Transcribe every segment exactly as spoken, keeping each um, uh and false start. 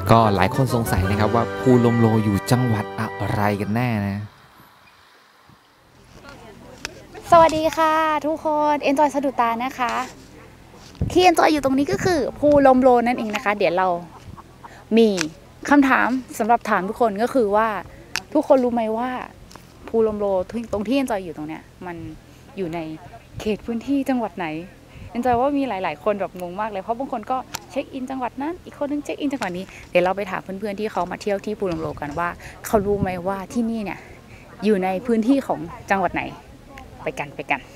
ก็หลายคนสงสัยนะครับว่าภูลมโลอยู่จังหวัดอะไรกันแน่นะสวัสดีค่ะทุกคนเอ็นจอยสะดุดตานะคะที่เอ็นจอยอยู่ตรงนี้ก็คือภูลมโลนั่นเองนะคะเดี๋ยวเรามีคำถามสำหรับถามทุกคนก็คือว่าทุกคนรู้ไหมว่าภูลมโลตรงที่เอ็นจอยอยู่ตรงเนี้ยมันอยู่ในเขตพื้นที่จังหวัดไหนเอ็นจอยว่ามีหลายๆคนแบบงงมากเลยเพราะบางคนก็เช็คอินจังหวัดนั้นอีกคนนึงเช็คอินจังหวัดนี้เดี๋ยวเราไปถามเพื่อนๆที่เขามาเที่ยวที่ภูลมโลกันว่าเขารู้ไหมว่าที่นี่เนี่ยอยู่ในพื้นที่ของจังหวัดไหนไปกันไปกัน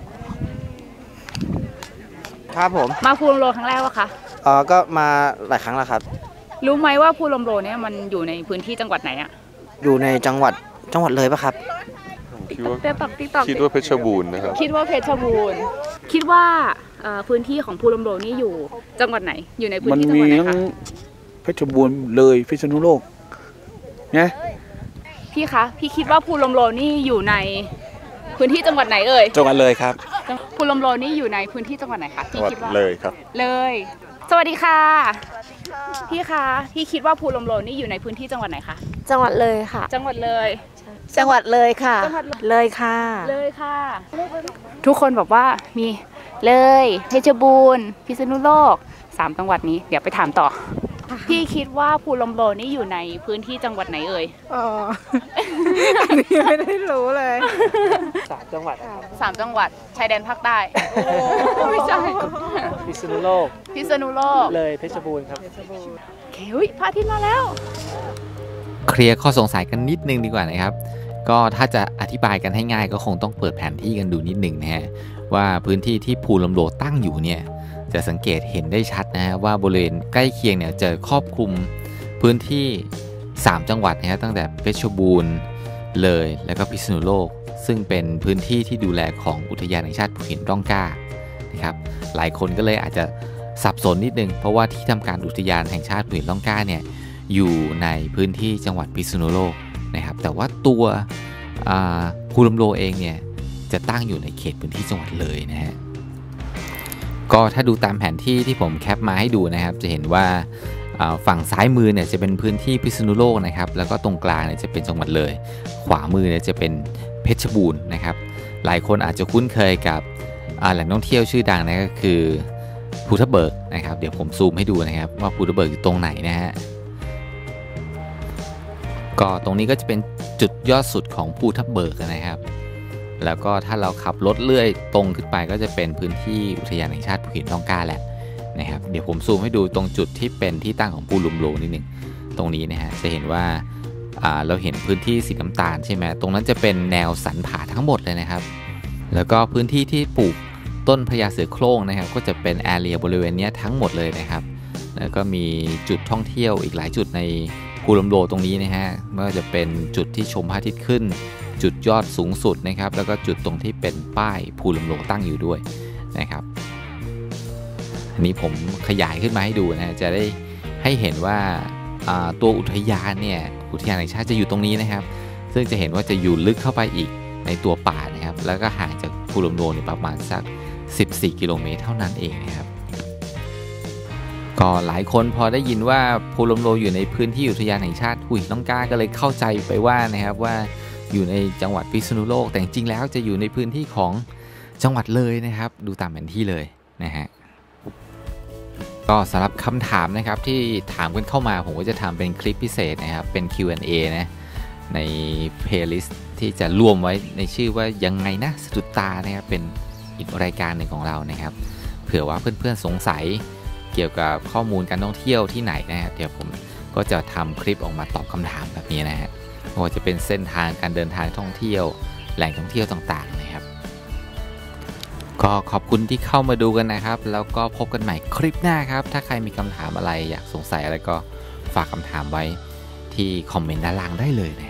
ครับผมมาภูลมโลครั้งแรกวะคะเออก็มาหลายครั้งแล้วครับรู้ไหมว่าภูลมโลเนี่ยมันอยู่ในพื้นที่จังหวัดไหนอะอยู่ในจังหวัดจังหวัดเลยปะครับคิดว่าคิดว่าเพชรบูรณ์นะครับคิดว่าเพชรบูรณ์คิดว่าพื้นที่ของภูลมโลนี่อยู่จังหวัดไหนอยู่ในพื้นที่จังหวัดไหนคะเพชรบูรณ์เลยพิษณุโลกเนี่ยพี่คะพี่คิดว่าภูลมโลนี่อยู่ในพื้นที่จังหวัดไหนเอ่ยจังหวัดเลยครับภูลมโลนี่อยู่ในพื้นที่จังหวัดไหนคะพี่คิดว่าเลยครับเลยสวัสดีค่ะพี่คะพี่คิดว่าภูลมโลนี่อยู่ในพื้นที่จังหวัดไหนคะจังหวัดเลยค่ะจังหวัดเลยจังหวัดเลยค่ะเลยค่ะเลยค่ะทุกคนบอกว่ามีเลยเพชรบูรณ์พิษณุโลกสามจังหวัดนี้เดี๋ยวไปถามต่อพี่คิดว่าภูลมโลนี่อยู่ในพื้นที่จังหวัดไหนเอ่ยอ๋ออันนี้ไม่ได้รู้เลยสามจังหวัดสามจังหวัดชายแดนภาคใต้ไม่ใช่พิษณุโลกพิษณุโลกเลยเพชรบูรณ์ครับเฮ้ยพระอาทิตย์มาแล้วเคลียร์ข้อสงสัยกันนิดนึงดีกว่านะครับก็ถ้าจะอธิบายกันให้ง่ายก็คงต้องเปิดแผนที่กันดูนิดหนึ่งนะฮะว่าพื้นที่ที่ภูลมโลตั้งอยู่เนี่ยจะสังเกตเห็นได้ชัดนะฮะว่าบริเวณใกล้เคียงเนี่ยจะครอบคลุมพื้นที่สามจังหวัดนะฮะตั้งแต่เพชรบูรณ์เลยแล้วก็พิษณุโลกซึ่งเป็นพื้นที่ที่ดูแลของอุทยานแห่งชาติภูหินร่องกล้านะครับหลายคนก็เลยอาจจะสับสนนิดนึงเพราะว่าที่ทำการอุทยานแห่งชาติภูหินร่องกล้าเนี่ยอยู่ในพื้นที่จังหวัดพิษณุโลกนะครับแต่ว่าตัวภูลมโลเองเนี่ยจะตั้งอยู่ในเขตพื้นที่จังหวัดเลยนะฮะก็ถ้าดูตามแผนที่ที่ผมแคปมาให้ดูนะครับจะเห็นว่าฝั่งซ้ายมือเนี่ยจะเป็นพื้นที่พิษณุโลกนะครับแล้วก็ตรงกลางเนี่ยจะเป็นจังหวัดเลยขวามือเนี่ยจะเป็นเพชรบูรณ์นะครับหลายคนอาจจะคุ้นเคยกับแหล่งท่องเที่ยวชื่อดังนะก็คือภูทับเบิกนะครับเดี๋ยวผมซูมให้ดูนะครับว่าภูทับเบิกอยู่ตรงไหนนะฮะก็ตรงนี้ก็จะเป็นจุดยอดสุดของภูทับเบิกนะครับแล้วก็ถ้าเราขับรถเลื่อยตรงขึ้นไปก็จะเป็นพื้นที่อุทยานแห่งชาติภูหินร่องกล้าแหละนะครับเดี๋ยวผมซูมให้ดูตรงจุดที่เป็นที่ตั้งของภูลมโลนิดหนึ่งตรงนี้นะฮะจะเห็นว่าเราเห็นพื้นที่สีน้ำตาลใช่ไหมตรงนั้นจะเป็นแนวสันผาทั้งหมดเลยนะครับแล้วก็พื้นที่ที่ปลูกต้นพญาเสือโคร่งนะครับก็จะเป็นแอเรียบริเวณนี้ทั้งหมดเลยนะครับแล้วก็มีจุดท่องเที่ยวอีกหลายจุดในภูลมโลตรงนี้นะฮะไม่ว่าจะเป็นจุดที่ชมพระอาทิตย์ขึ้นจุดยอดสูงสุดนะครับแล้วก็จุดตรงที่เป็นป้ายภูลมโลตั้งอยู่ด้วยนะครับอันนี้ผมขยายขึ้นมาให้ดูนะจะได้ให้เห็นว่าตัวอุทยานเนี่ยอุทยานแห่งชาติจะอยู่ตรงนี้นะครับซึ่งจะเห็นว่าจะอยู่ลึกเข้าไปอีกในตัวป่านะครับแล้วก็ห่างจากภูลมโลเนี่ยประมาณสักสิบสี่กิโลเมตรเท่านั้นเองนะครับก็หลายคนพอได้ยินว่าภูลมโลอยู่ในพื้นที่อุทยานแห่งชาติภูหินร่องกล้าก็เลยเข้าใจไปว่านะครับว่าอยู่ในจังหวัดพิษณุโลกแต่จริงๆแล้วจะอยู่ในพื้นที่ของจังหวัดเลยนะครับดูตามแผนที่เลยนะฮะก็สำหรับคำถามนะครับที่ถามกันเข้ามาผมก็จะทำเป็นคลิปพิเศษนะครับเป็น คิว แอนด์ เอ นะในเพลย์ลิสต์ที่จะรวมไว้ในชื่อว่ายังไงนะสะดุดตานะครับเป็นอีกรายการหนึ่งของเรานะครับเผื่อว่าเพื่อนๆสงสัยเกี่ยวกับข้อมูลการท่องเที่ยวที่ไหนนะครับเดี๋ยวผมก็จะทำคลิปออกมาตอบคำถามแบบนี้นะฮะไม่ว่าจะเป็นเส้นทางการเดินทางท่องเที่ยวแหล่งท่องเที่ยวต่างๆนะครับก็ขอบคุณที่เข้ามาดูกันนะครับแล้วก็พบกันใหม่คลิปหน้าครับถ้าใครมีคำถามอะไรอยากสงสัยอะไรก็ฝากคำถามไว้ที่คอมเมนต์ด้านล่างได้เลยนะ